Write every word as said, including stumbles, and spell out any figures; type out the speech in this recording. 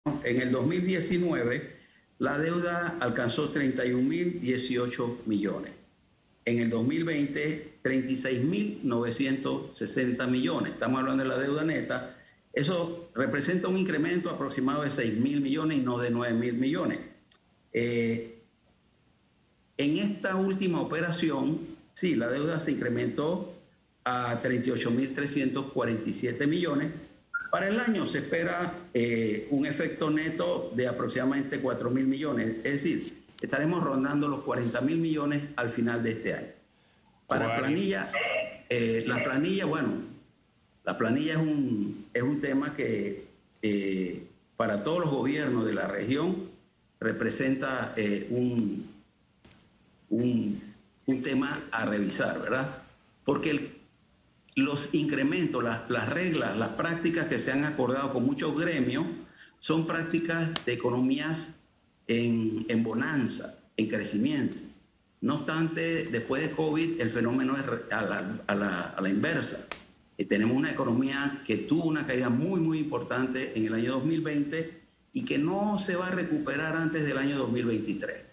En el dos mil diecinueve, la deuda alcanzó treinta y un mil dieciocho millones. En el dos mil veinte, treinta y seis mil novecientos sesenta millones. Estamos hablando de la deuda neta. Eso representa un incremento aproximado de seis mil millones y no de nueve mil millones. Eh, en esta última operación, sí, la deuda se incrementó a treinta y ocho mil trescientos cuarenta y siete millones. Para el año se espera eh, un efecto neto de aproximadamente cuatro mil millones, es decir, estaremos rondando los cuarenta mil millones al final de este año. Para planilla, eh, la planilla, bueno, la planilla es un, es un tema que eh, para todos los gobiernos de la región representa eh, un, un, un tema a revisar, ¿verdad? Porque el los incrementos, las, las reglas, las prácticas que se han acordado con muchos gremios son prácticas de economías en, en bonanza, en crecimiento. No obstante, después de COVID el fenómeno es a la, a la, a la inversa. Eh, tenemos una economía que tuvo una caída muy, muy importante en el año dos mil veinte y que no se va a recuperar antes del año dos mil veintitrés.